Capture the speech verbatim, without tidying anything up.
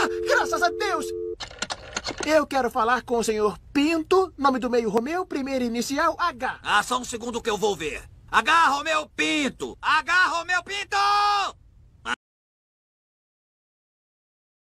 Ah, graças a Deus! Eu quero falar com o senhor Pinto, nome do meio Romeu, primeira inicial H. Ah, só um segundo que eu vou ver. H. Romeu Pinto! H. Romeu Pinto!